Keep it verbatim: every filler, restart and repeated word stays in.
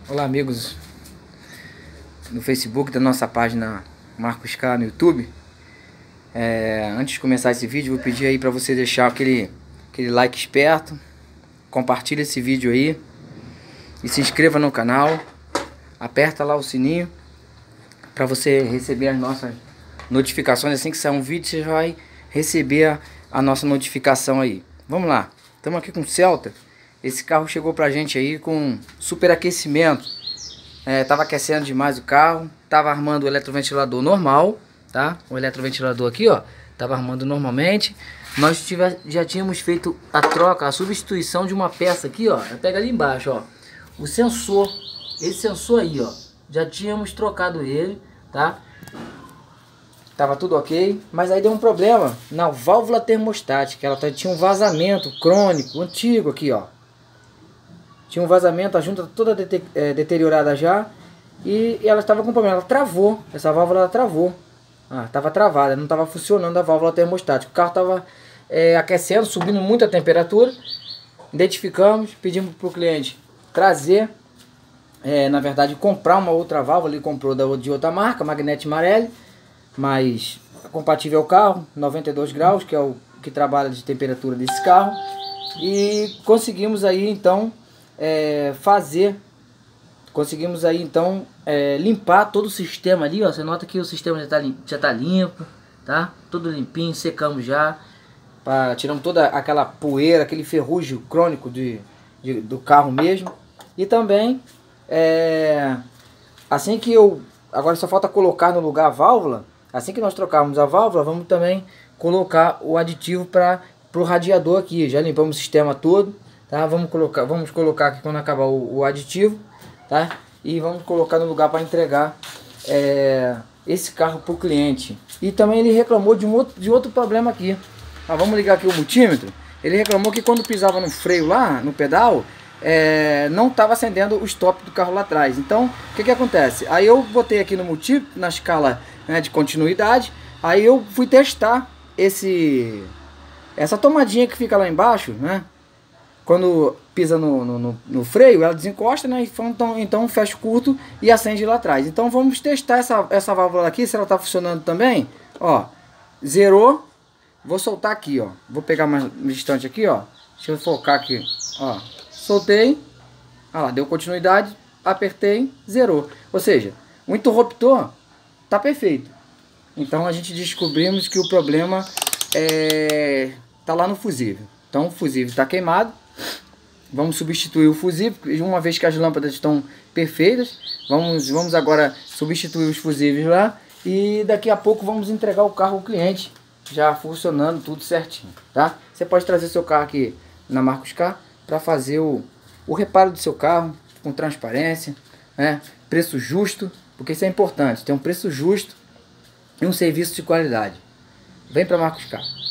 Olá, amigos no Facebook da nossa página Marcos K no YouTube. É, antes de começar esse vídeo, vou pedir aí para você deixar aquele, aquele like esperto, compartilha esse vídeo aí e se inscreva no canal, aperta lá o sininho para você receber as nossas notificações. Assim que sair um vídeo, você vai receber a, a nossa notificação aí. Vamos lá, estamos aqui com o Celta. Esse carro chegou pra gente aí com superaquecimento. É, tava aquecendo demais o carro. Tava armando o eletroventilador normal, tá? O eletroventilador aqui, ó, tava armando normalmente. Nós tive, já tínhamos feito a troca, a substituição de uma peça aqui, ó. Pega ali embaixo, ó. O sensor, esse sensor aí, ó. Já tínhamos trocado ele, tá? Tava tudo ok, mas aí deu um problema na válvula termostática. Ela tinha um vazamento crônico, antigo aqui, ó. Tinha um vazamento, a junta toda dete é, deteriorada já. E, e ela estava com problema, ela travou. Essa válvula ela travou. Ah, estava travada, não estava funcionando a válvula termostática. O carro estava é, aquecendo, subindo muito a temperatura. Identificamos, pedimos para o cliente trazer, é, na verdade comprar uma outra válvula. Ele comprou da, de outra marca, Magnete Marelli, mas compatível ao carro, noventa e dois graus, que é o que trabalha de temperatura desse carro. E conseguimos aí então É, fazer, conseguimos aí então é, limpar todo o sistema ali, ó. Você nota que o sistema já está já tá limpo, tá? Tudo limpinho, secamos já, pra, tiramos toda aquela poeira, aquele ferrugem crônico de, de, do carro mesmo. E também, é, assim que eu, agora só falta colocar no lugar a válvula. Assim que nós trocarmos a válvula, vamos também colocar o aditivo para o radiador aqui. Já limpamos o sistema todo. Tá, vamos colocar, vamos colocar aqui quando acabar o, o aditivo, tá? E vamos colocar no lugar para entregar é, esse carro para o cliente. E também ele reclamou de um outro, de outro problema aqui. Ah, vamos ligar aqui o multímetro. Ele reclamou que quando pisava no freio lá, no pedal, é, não estava acendendo o stop do carro lá atrás. Então, o que que acontece? Aí eu botei aqui no multímetro, na escala, né, de continuidade. Aí eu fui testar esse, essa tomadinha que fica lá embaixo, né? Quando pisa no, no, no freio, ela desencosta, né? Então, então fecha curto e acende lá atrás. Então vamos testar essa, essa válvula aqui, se ela está funcionando também. Ó, zerou. Vou soltar aqui, ó. Vou pegar mais distante aqui, ó. Deixa eu focar aqui, ó. Soltei. Ah lá, deu continuidade. Apertei, zerou. Ou seja, o interruptor tá perfeito. Então a gente descobrimos que o problema é tá lá no fusível. Então o fusível está queimado. Vamos substituir o fusível, uma vez que as lâmpadas estão perfeitas. Vamos, vamos agora substituir os fusíveis lá. E daqui a pouco vamos entregar o carro ao cliente, já funcionando tudo certinho, tá? Você pode trazer seu carro aqui na Marcos K para fazer o, o reparo do seu carro com transparência, né? Preço justo, porque isso é importante. Ter um preço justo e um serviço de qualidade. Vem para Marcos K.